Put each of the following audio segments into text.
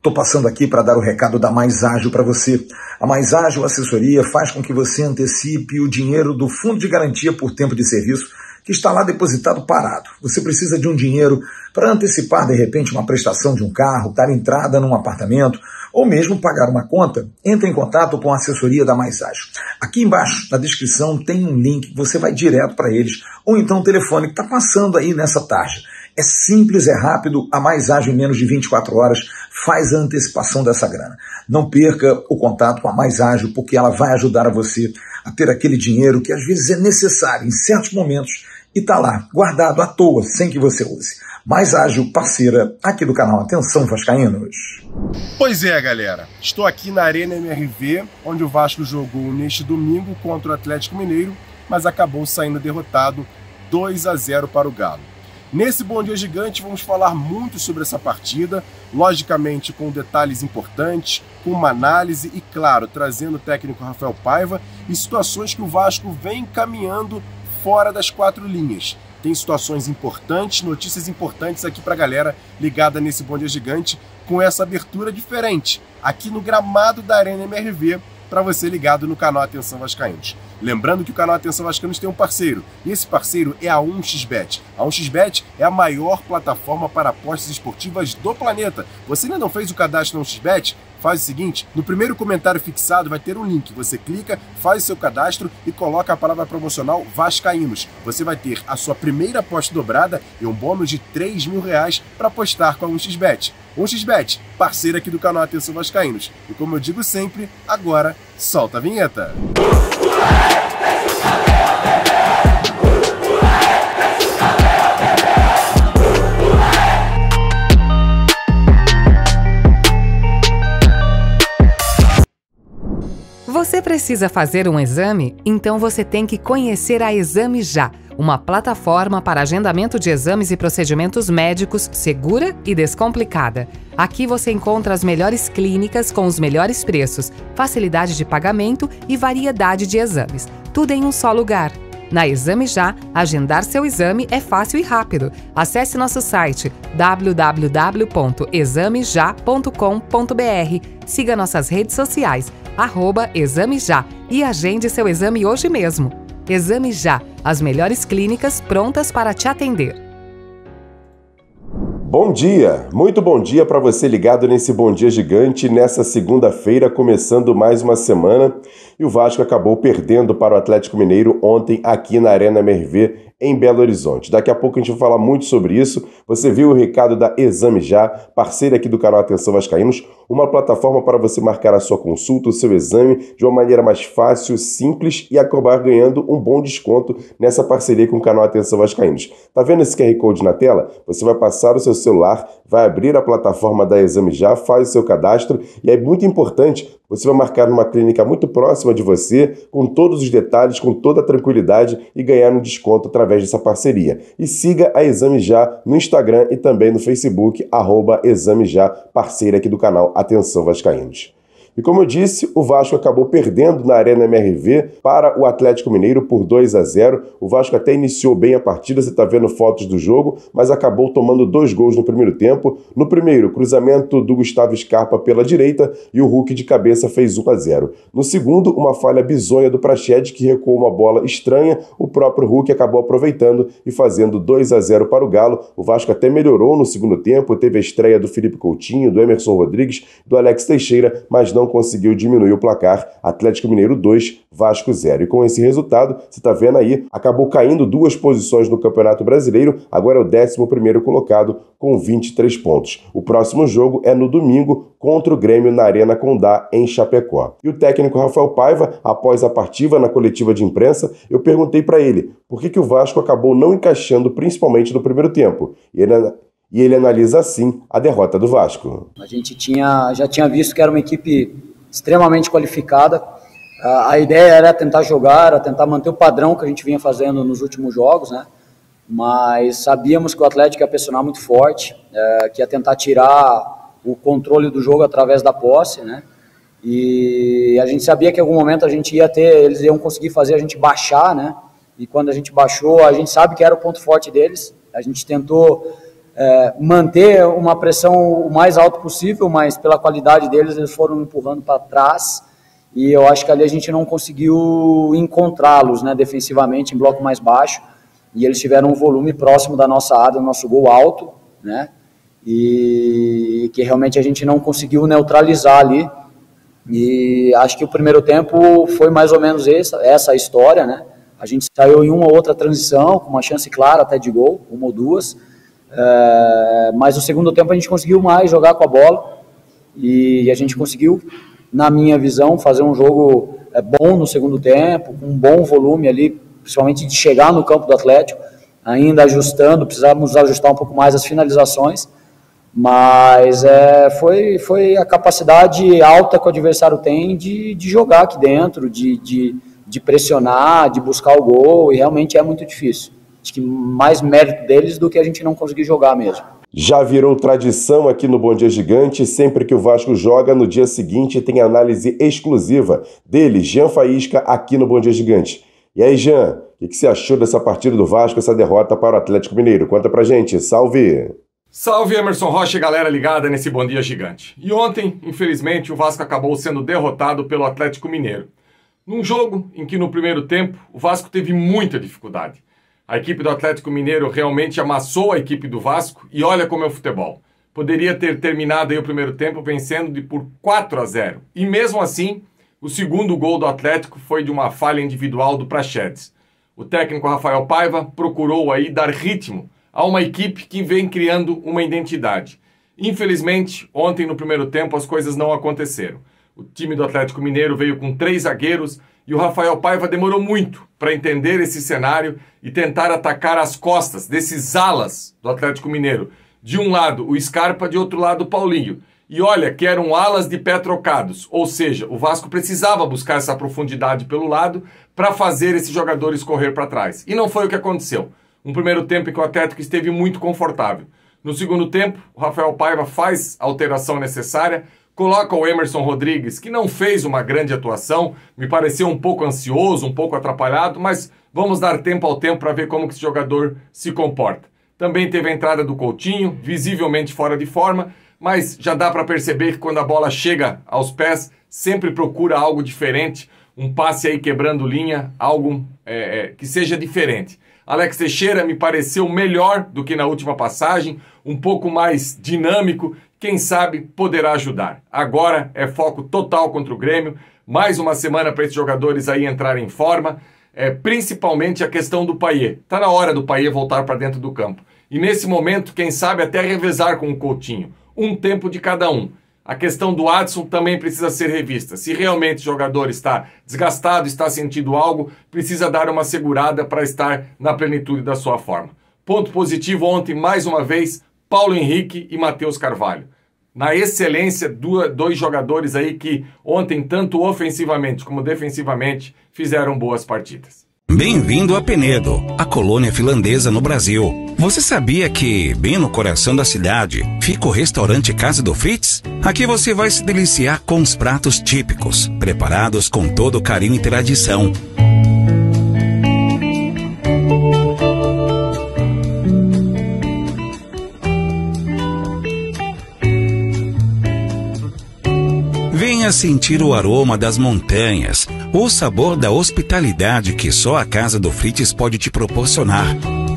Estou passando aqui para dar o recado da Mais Ágil para você. A Mais Ágil Assessoria faz com que você antecipe o dinheiro do Fundo de Garantia por Tempo de Serviço que está lá depositado parado. Você precisa de um dinheiro para antecipar, de repente, uma prestação de um carro, dar entrada num apartamento ou mesmo pagar uma conta. Entre em contato com a assessoria da Mais Ágil. Aqui embaixo, na descrição, tem um link, você vai direto para eles, ou então o telefone que está passando aí nessa tarja. É simples, é rápido, a Mais Ágil em menos de 24 horas faz a antecipação dessa grana. Não perca o contato com a Mais Ágil, porque ela vai ajudar a você a ter aquele dinheiro que às vezes é necessário em certos momentos e está lá, guardado à toa, sem que você use. Mais Ágil, parceira aqui do canal Atenção Vascaínos. Pois é, galera, estou aqui na Arena MRV, onde o Vasco jogou neste domingo contra o Atlético Mineiro, mas acabou saindo derrotado 2-0 para o Galo. Nesse Bom Dia Gigante vamos falar muito sobre essa partida, logicamente com detalhes importantes, com uma análise e, claro, trazendo o técnico Rafael Paiva e situações que o Vasco vem caminhando fora das quatro linhas. Tem situações importantes, notícias importantes aqui para a galera ligada nesse Bom Dia Gigante com essa abertura diferente, aqui no gramado da Arena MRV, para você ligado no canal Atenção Vascaínos. Lembrando que o canal Atenção Vascaínos tem um parceiro, e esse parceiro é a 1xBet. A 1xBet é a maior plataforma para apostas esportivas do planeta. Você ainda não fez o cadastro na 1xBet? Faz o seguinte, no primeiro comentário fixado vai ter um link, você clica, faz o seu cadastro e coloca a palavra promocional Vascaínos. Você vai ter a sua primeira aposta dobrada e um bônus de R$3.000 para apostar com a 1xBet. 1xBet, parceira aqui do canal Atenção Vascaínos. E como eu digo sempre, agora solta a vinheta. Você precisa fazer um exame? Então você tem que conhecer a Exame Já, uma plataforma para agendamento de exames e procedimentos médicos segura e descomplicada. Aqui você encontra as melhores clínicas com os melhores preços, facilidade de pagamento e variedade de exames, tudo em um só lugar. Na Exame Já, agendar seu exame é fácil e rápido. Acesse nosso site www.exameja.com.br, siga nossas redes sociais, @Exame Já e agende seu exame hoje mesmo. Exame Já, as melhores clínicas prontas para te atender. Bom dia, muito bom dia para você ligado nesse Bom Dia Gigante, nessa segunda-feira, começando mais uma semana. E o Vasco acabou perdendo para o Atlético Mineiro ontem aqui na Arena MRV, em Belo Horizonte. Daqui a pouco a gente vai falar muito sobre isso. Você viu o recado da Exame Já, parceira aqui do canal Atenção Vascaínos, uma plataforma para você marcar a sua consulta, o seu exame, de uma maneira mais fácil, simples e acabar ganhando um bom desconto nessa parceria com o canal Atenção Vascaínos. Tá vendo esse QR Code na tela? Você vai passar o seu celular, vai abrir a plataforma da Exame Já, faz o seu cadastro e é muito importante, você vai marcar numa clínica muito próxima de você, com todos os detalhes, com toda a tranquilidade e ganhar um desconto através dessa parceria. E siga a Exame Já no Instagram e também no Facebook, @Exame Já, parceira aqui do canal Atenção Vascaínos. E como eu disse, o Vasco acabou perdendo na Arena MRV para o Atlético Mineiro por 2-0. O Vasco até iniciou bem a partida, você está vendo fotos do jogo, mas acabou tomando 2 gols no primeiro tempo. No primeiro, cruzamento do Gustavo Scarpa pela direita e o Hulk de cabeça fez 1-0. No segundo, uma falha bizonha do Praxedes, que recuou uma bola estranha. O próprio Hulk acabou aproveitando e fazendo 2-0 para o Galo. O Vasco até melhorou no segundo tempo, teve a estreia do Felipe Coutinho, do Emerson Rodrigues, do Alex Teixeira, mas não conseguiu diminuir o placar. Atlético Mineiro 2, Vasco 0. E com esse resultado, você está vendo aí, acabou caindo 2 posições no Campeonato Brasileiro, agora é o 11º colocado com 23 pontos. O próximo jogo é no domingo contra o Grêmio na Arena Condá, em Chapecó. E o técnico Rafael Paiva, após a partida na coletiva de imprensa, eu perguntei para ele por que o Vasco acabou não encaixando, principalmente no primeiro tempo. E ele analisa assim a derrota do Vasco. A gente já tinha visto que era uma equipe extremamente qualificada. A ideia era tentar jogar, era tentar manter o padrão que a gente vinha fazendo nos últimos jogos, né? Mas sabíamos que o Atlético ia pressionar muito forte, que ia tentar tirar o controle do jogo através da posse, né? E a gente sabia que em algum momento eles iam conseguir fazer a gente baixar, né? E quando a gente baixou, a gente sabe que era o ponto forte deles. A gente tentou manter uma pressão o mais alto possível, mas pela qualidade deles, eles foram empurrando para trás, e eu acho que ali a gente não conseguiu encontrá-los, né, defensivamente, em bloco mais baixo, e eles tiveram um volume próximo da nossa área, do nosso gol alto, né, e que realmente a gente não conseguiu neutralizar ali, e acho que o primeiro tempo foi mais ou menos essa história, né, a gente saiu em uma ou outra transição, com uma chance clara até de gol, uma ou duas, mas no segundo tempo a gente conseguiu mais jogar com a bola, e a gente conseguiu, na minha visão, fazer um jogo bom no segundo tempo, com um bom volume ali, principalmente de chegar no campo do Atlético, ainda ajustando, precisávamos ajustar um pouco mais as finalizações, mas foi a capacidade alta que o adversário tem de jogar aqui dentro, de pressionar, de buscar o gol, e realmente é muito difícil. Acho que mais mérito deles do que a gente não conseguir jogar mesmo. Já virou tradição aqui no Bom Dia Gigante, sempre que o Vasco joga, no dia seguinte tem análise exclusiva dele, Jean Faísca, aqui no Bom Dia Gigante. E aí, Jean, o que você achou dessa partida do Vasco, essa derrota para o Atlético Mineiro? Conta pra gente, salve! Salve, Emerson Rocha e galera ligada nesse Bom Dia Gigante. E ontem, infelizmente, o Vasco acabou sendo derrotado pelo Atlético Mineiro. Num jogo em que no primeiro tempo o Vasco teve muita dificuldade. A equipe do Atlético Mineiro realmente amassou a equipe do Vasco e olha como é o futebol. Poderia ter terminado aí o primeiro tempo vencendo por 4-0. E mesmo assim, o segundo gol do Atlético foi de uma falha individual do Praxedes. O técnico Rafael Paiva procurou aí dar ritmo a uma equipe que vem criando uma identidade. Infelizmente, ontem no primeiro tempo as coisas não aconteceram. O time do Atlético Mineiro veio com 3 zagueiros e o Rafael Paiva demorou muito para entender esse cenário e tentar atacar as costas desses alas do Atlético Mineiro. De um lado o Scarpa, de outro lado o Paulinho. E olha que eram alas de pé trocados, ou seja, o Vasco precisava buscar essa profundidade pelo lado para fazer esses jogadores correr para trás. E não foi o que aconteceu. Um primeiro tempo em que o Atlético esteve muito confortável. No segundo tempo, o Rafael Paiva faz a alteração necessária, coloca o Emerson Rodrigues, que não fez uma grande atuação, me pareceu um pouco ansioso, um pouco atrapalhado, mas vamos dar tempo ao tempo para ver como que esse jogador se comporta. Também teve a entrada do Coutinho, visivelmente fora de forma, mas já dá para perceber que quando a bola chega aos pés, sempre procura algo diferente, um passe aí quebrando linha, algo que seja diferente. Alex Teixeira me pareceu melhor do que na última passagem, um pouco mais dinâmico, quem sabe poderá ajudar. Agora é foco total contra o Grêmio, mais uma semana para esses jogadores aí entrarem em forma, principalmente a questão do Payet. Está na hora do Payet voltar para dentro do campo. E nesse momento, quem sabe até revezar com o Coutinho, um tempo de cada um. A questão do Adson também precisa ser revista. Se realmente o jogador está desgastado, está sentindo algo, precisa dar uma segurada para estar na plenitude da sua forma. Ponto positivo ontem, mais uma vez, Paulo Henrique e Matheus Carvalho. Na excelência, 2 jogadores aí que ontem, tanto ofensivamente como defensivamente, fizeram boas partidas. Bem-vindo a Penedo, a colônia finlandesa no Brasil. Você sabia que, bem no coração da cidade, fica o restaurante Casa do Fritz? Aqui você vai se deliciar com os pratos típicos, preparados com todo carinho e tradição. Venha sentir o aroma das montanhas, o sabor da hospitalidade que só a Casa do Fritz pode te proporcionar.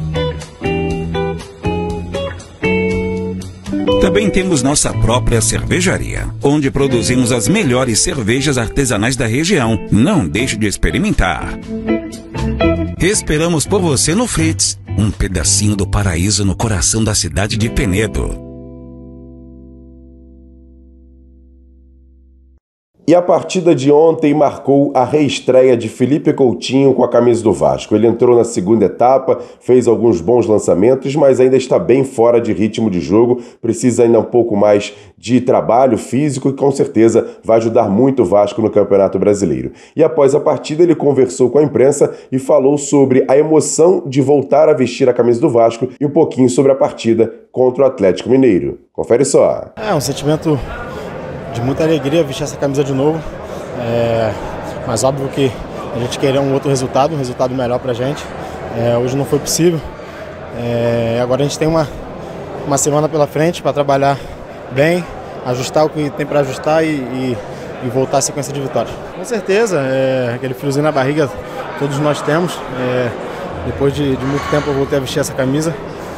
Também temos nossa própria cervejaria, onde produzimos as melhores cervejas artesanais da região. Não deixe de experimentar. Esperamos por você no Fritz, um pedacinho do paraíso no coração da cidade de Penedo. E a partida de ontem marcou a reestreia de Felipe Coutinho com a camisa do Vasco. Ele entrou na segunda etapa, fez alguns bons lançamentos, mas ainda está bem fora de ritmo de jogo, precisa ainda um pouco mais de trabalho físico e com certeza vai ajudar muito o Vasco no Campeonato Brasileiro. E após a partida ele conversou com a imprensa e falou sobre a emoção de voltar a vestir a camisa do Vasco e um pouquinho sobre a partida contra o Atlético Mineiro. Confere só. É um sentimento de muita alegria vestir essa camisa de novo, mas óbvio que a gente queria um resultado melhor pra gente. Hoje não foi possível, agora a gente tem uma semana pela frente para trabalhar bem, ajustar o que tem para ajustar e voltar à sequência de vitórias. Com certeza, aquele friozinho na barriga todos nós temos. Depois de muito tempo eu voltei a vestir essa camisa.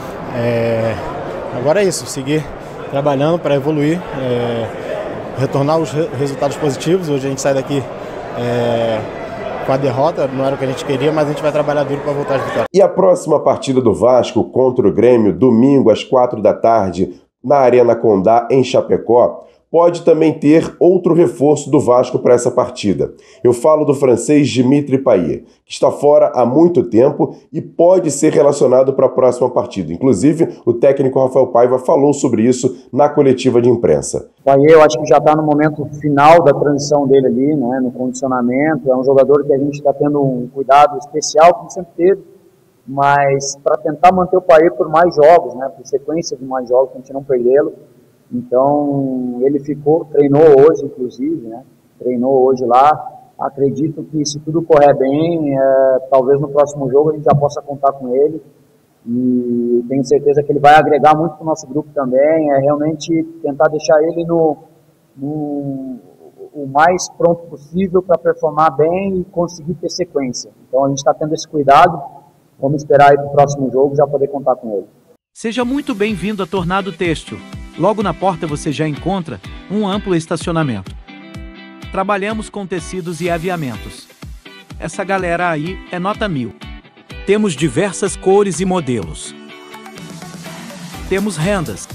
Agora é isso, seguir trabalhando para evoluir, retornar os resultados positivos. Hoje a gente sai daqui com a derrota, não era o que a gente queria, mas a gente vai trabalhar duro para voltar às vitórias. E a próxima partida do Vasco contra o Grêmio, domingo às 4 da tarde, na Arena Condá, em Chapecó, pode também ter outro reforço do Vasco para essa partida. Eu falo do francês Dimitri Payet, que está fora há muito tempo e pode ser relacionado para a próxima partida. Inclusive, o técnico Rafael Paiva falou sobre isso na coletiva de imprensa. O Payet, eu acho que já está no momento final da transição dele ali, né, no condicionamento. É um jogador que a gente está tendo um cuidado especial, como sempre teve, mas para tentar manter o Payet por mais jogos, né, por sequência de mais jogos, para a gente não perdê-lo. Então, ele treinou hoje, inclusive, né? Treinou hoje lá. Acredito que se tudo correr bem, talvez no próximo jogo a gente já possa contar com ele. E tenho certeza que ele vai agregar muito para o nosso grupo também. Realmente tentar deixar ele o mais pronto possível para performar bem e conseguir ter sequência. Então a gente está tendo esse cuidado. Vamos esperar aí para o próximo jogo já poder contar com ele. Seja muito bem-vindo a Tornado Têxtil. Logo na porta você já encontra um amplo estacionamento. Trabalhamos com tecidos e aviamentos. Essa galera aí é nota 1000. Temos diversas cores e modelos. Temos rendas,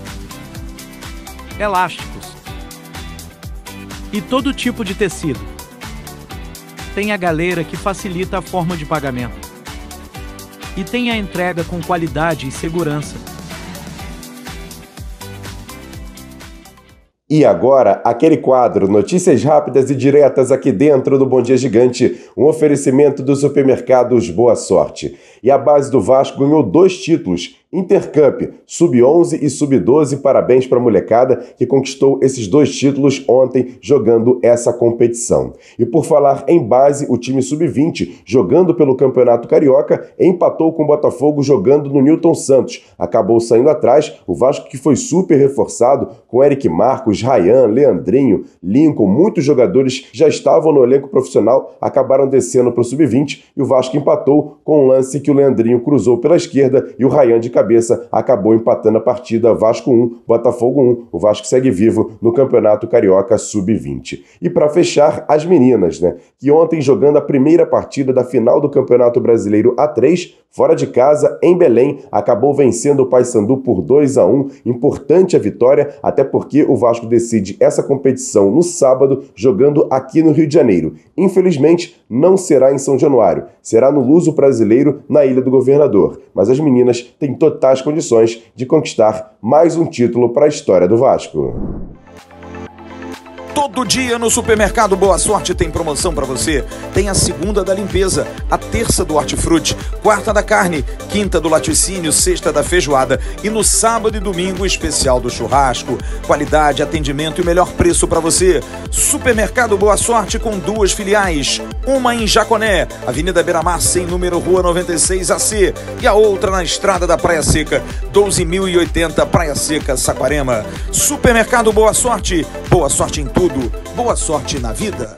elásticos e todo tipo de tecido. Tem a galera que facilita a forma de pagamento. E tem a entrega com qualidade e segurança. E agora, aquele quadro, notícias rápidas e diretas aqui dentro do Bom Dia Gigante, um oferecimento dos supermercados Boa Sorte. E a base do Vasco ganhou 2 títulos, Intercup, Sub-11 e Sub-12, parabéns para a molecada que conquistou esses 2 títulos ontem jogando essa competição. E por falar em base, o time Sub-20, jogando pelo Campeonato Carioca, empatou com o Botafogo jogando no Newton Santos. Acabou saindo atrás, o Vasco que foi super reforçado com Eric Marcos, Ryan, Leandrinho, Lincoln, muitos jogadores já estavam no elenco profissional, acabaram descendo para o Sub-20 e o Vasco empatou com um lance que o Leandrinho cruzou pela esquerda e o Ryan de cabeça acabou empatando a partida. Vasco 1, Botafogo 1. O Vasco segue vivo no Campeonato Carioca Sub-20. E para fechar, as meninas, que ontem jogando a primeira partida da final do Campeonato Brasileiro A3, fora de casa, em Belém, acabou vencendo o Paysandu por 2-1. Importante a vitória, até porque o Vasco decide essa competição no sábado, jogando aqui no Rio de Janeiro. Infelizmente, não será em São Januário, será no Luso Brasileiro, na Ilha do Governador. Mas as meninas têm totais condições de conquistar mais um título para a história do Vasco. Todo dia no Supermercado Boa Sorte tem promoção para você. Tem a segunda da limpeza, a terça do hortifruti, quarta da carne, quinta do laticínio, sexta da feijoada e no sábado e domingo o especial do churrasco. Qualidade, atendimento e melhor preço para você. Supermercado Boa Sorte com 2 filiais. Uma em Jaconé, Avenida Beira-Mar, sem número, Rua 96 AC. E a outra na Estrada da Praia Seca, 12.080, Praia Seca, Saquarema. Supermercado Boa Sorte em tudo. Boa sorte na vida.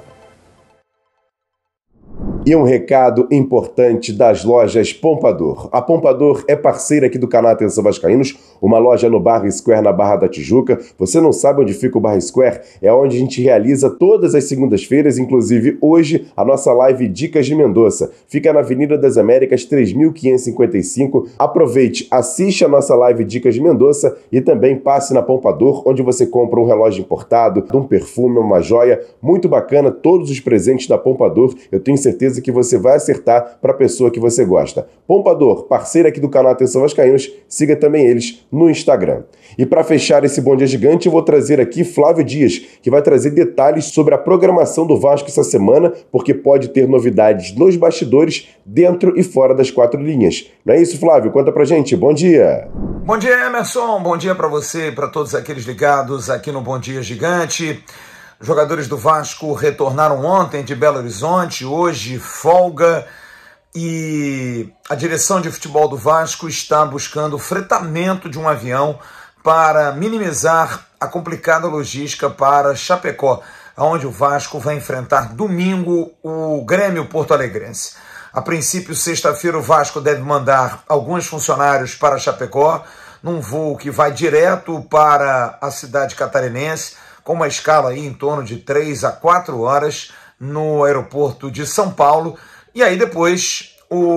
E um recado importante das lojas Pompador. A Pompador é parceira aqui do canal Atenção Vascaínos, uma loja no Barra Square, na Barra da Tijuca. Você não sabe onde fica o Barra Square? É onde a gente realiza todas as segundas-feiras, inclusive hoje, a nossa live Dicas de Mendoza. Fica na Avenida das Américas, 3.555. Aproveite, assiste a nossa live Dicas de Mendoza e também passe na Pompador, onde você compra um relógio importado, um perfume, uma joia. Muito bacana, todos os presentes da Pompador. Eu tenho certeza que você vai acertar para a pessoa que você gosta. Pompador, parceira aqui do canal Atenção Vascaínos, siga também eles no Instagram. E para fechar esse Bom Dia Gigante, eu vou trazer aqui Flávio Dias, que vai trazer detalhes sobre a programação do Vasco essa semana, porque pode ter novidades nos bastidores, dentro e fora das 4 linhas. Não é isso, Flávio? Conta pra gente. Bom dia! Bom dia, Emerson. Bom dia para você e para todos aqueles ligados aqui no Bom Dia Gigante. Jogadores do Vasco retornaram ontem de Belo Horizonte, hoje folga, e a direção de futebol do Vasco está buscando o fretamento de um avião para minimizar a complicada logística para Chapecó, onde o Vasco vai enfrentar domingo o Grêmio porto-alegrense. A princípio, sexta-feira, o Vasco deve mandar alguns funcionários para Chapecó, num voo que vai direto para a cidade catarinense, com uma escala aí em torno de 3 a 4 horas no aeroporto de São Paulo. E aí depois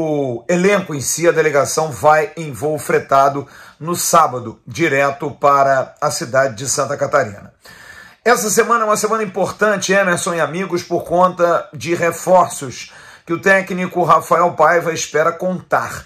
o elenco em si, a delegação, vai em voo fretado no sábado, direto para a cidade de Santa Catarina. Essa semana é uma semana importante, Emerson e amigos, por conta de reforços que o técnico Rafael Paiva espera contar,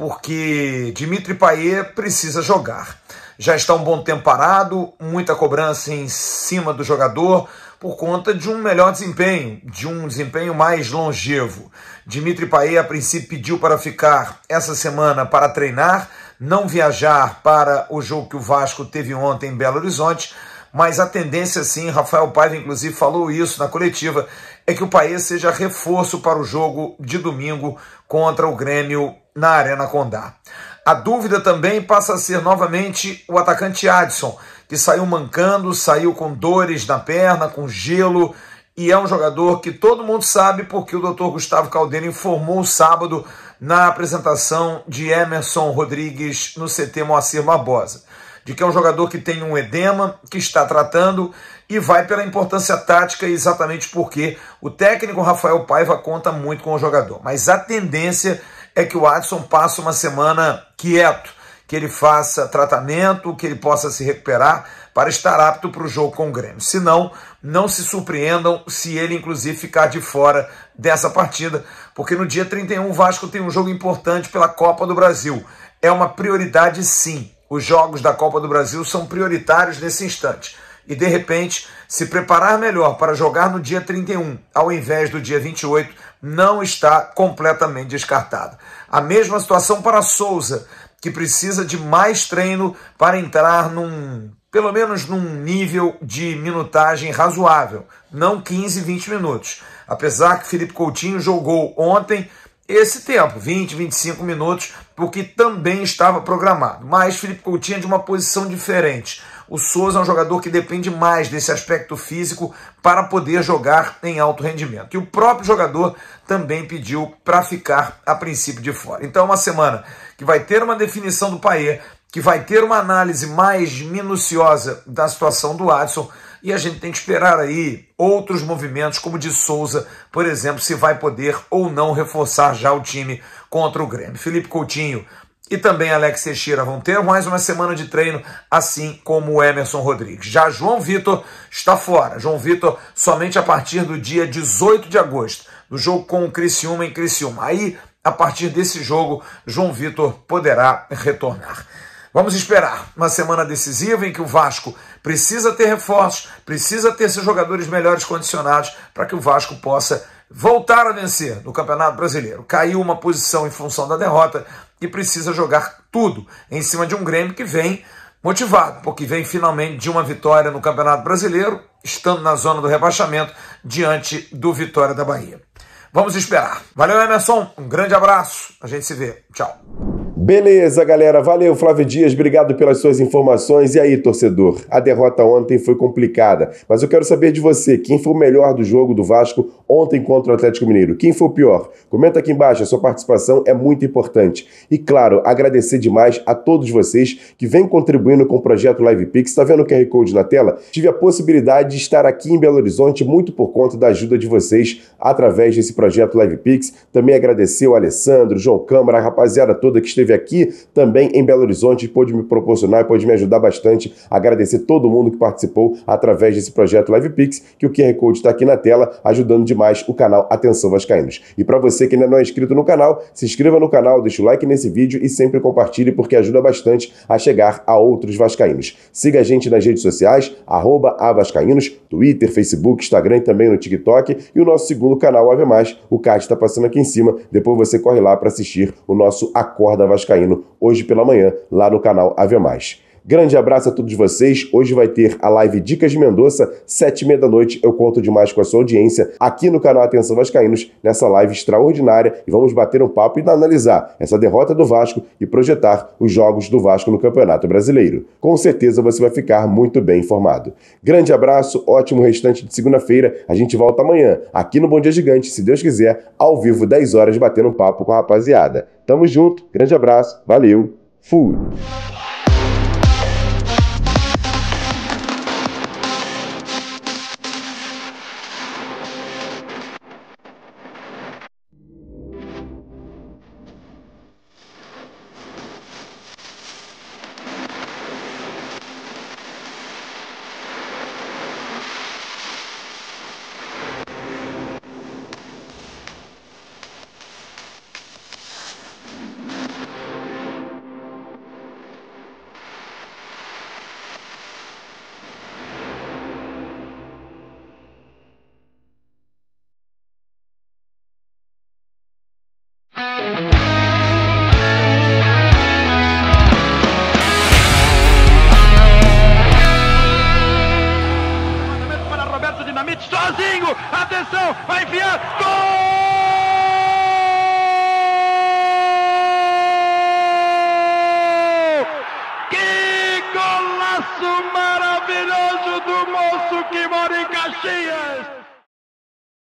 porque Dimitri Payet precisa jogar. Já está um bom tempo parado, muita cobrança em cima do jogador por conta de um melhor desempenho, de um desempenho mais longevo. Dimitri Payet, a princípio, pediu para ficar essa semana para treinar, não viajar para o jogo que o Vasco teve ontem em Belo Horizonte, mas a tendência, sim, Rafael Paiva inclusive falou isso na coletiva, é que o Payet seja reforço para o jogo de domingo contra o Grêmio na Arena Condá. A dúvida também passa a ser novamente o atacante Adson, que saiu mancando, saiu com dores na perna, com gelo, e é um jogador que todo mundo sabe porque o Dr. Gustavo Caldeira informou sábado na apresentação de Emerson Rodrigues no CT Moacir Barbosa, de que é um jogador que tem um edema, que está tratando e vai pela importância tática, exatamente porque o técnico Rafael Paiva conta muito com o jogador. Mas a tendência é que o Adson passe uma semana quieto, que ele faça tratamento, que ele possa se recuperar para estar apto para o jogo com o Grêmio. Senão, não se surpreendam se ele, inclusive, ficar de fora dessa partida, porque no dia 31 o Vasco tem um jogo importante pela Copa do Brasil. É uma prioridade, sim. Os jogos da Copa do Brasil são prioritários nesse instante. E, de repente, se preparar melhor para jogar no dia 31, ao invés do dia 28, não está completamente descartado. A mesma situação para Souza, que precisa de mais treino para entrar pelo menos num nível de minutagem razoável, não 15, 20 minutos. Apesar que Felipe Coutinho jogou ontem esse tempo, 20, 25 minutos, porque também estava programado. Mas Felipe Coutinho é de uma posição diferente. O Souza é um jogador que depende mais desse aspecto físico para poder jogar em alto rendimento. E o próprio jogador também pediu para ficar, a princípio, de fora. Então é uma semana que vai ter uma definição do Payet, que vai ter uma análise mais minuciosa da situação do Adson, e a gente tem que esperar aí outros movimentos, como o de Souza, por exemplo, se vai poder ou não reforçar já o time contra o Grêmio. Felipe Coutinho e também Alex Teixeira vão ter mais uma semana de treino, assim como o Emerson Rodrigues. Já João Vitor está fora. João Vitor somente a partir do dia 18 de agosto, do jogo com o Criciúma em Criciúma. Aí, a partir desse jogo, João Vitor poderá retornar. Vamos esperar uma semana decisiva em que o Vasco precisa ter reforços, precisa ter seus jogadores melhores condicionados para que o Vasco possa voltar a vencer no Campeonato Brasileiro. Caiu uma posição em função da derrota e precisa jogar tudo em cima de um Grêmio que vem motivado, porque vem finalmente de uma vitória no Campeonato Brasileiro, estando na zona do rebaixamento diante do Vitória da Bahia. Vamos esperar. Valeu, Emerson. Um grande abraço. A gente se vê. Tchau. Beleza, galera. Valeu, Flávio Dias. Obrigado pelas suas informações. E aí, torcedor? A derrota ontem foi complicada, mas eu quero saber de você. Quem foi o melhor do jogo do Vasco ontem contra o Atlético Mineiro? Quem foi o pior? Comenta aqui embaixo. A sua participação é muito importante. E, claro, agradecer demais a todos vocês que vêm contribuindo com o projeto LivePix. Está vendo o QR Code na tela? Tive a possibilidade de estar aqui em Belo Horizonte muito por conta da ajuda de vocês através desse projeto LivePix. Também agradecer o Alessandro, João Câmara, a rapaziada toda que esteve aqui também em Belo Horizonte, pôde me proporcionar e pôde me ajudar bastante. Agradecer todo mundo que participou através desse projeto LivePix, que o QR Code está aqui na tela, ajudando demais o canal Atenção Vascaínos. E para você que ainda não é inscrito no canal, se inscreva no canal, deixa o like nesse vídeo e sempre compartilhe, porque ajuda bastante a chegar a outros vascaínos. Siga a gente nas redes sociais, @avascaínos, Twitter, Facebook, Instagram e também no TikTok, e o nosso segundo canal, Ave Mais, o card está passando aqui em cima, depois você corre lá para assistir o nosso Acorda Vascaíno hoje pela manhã, lá no canal Ave Mais. Grande abraço a todos vocês. Hoje vai ter a live Dicas de Mendonça, 7h30 da noite. Eu conto demais com a sua audiência aqui no canal Atenção Vascaínos, nessa live extraordinária, e vamos bater um papo e analisar essa derrota do Vasco e projetar os jogos do Vasco no Campeonato Brasileiro. Com certeza você vai ficar muito bem informado. Grande abraço, ótimo restante de segunda-feira. A gente volta amanhã, aqui no Bom Dia Gigante, se Deus quiser, ao vivo, 10 horas, batendo um papo com a rapaziada. Tamo junto, grande abraço, valeu, fui! Sozinho, atenção, vai enfiar, gol! Que golaço maravilhoso do moço que mora em Caxias!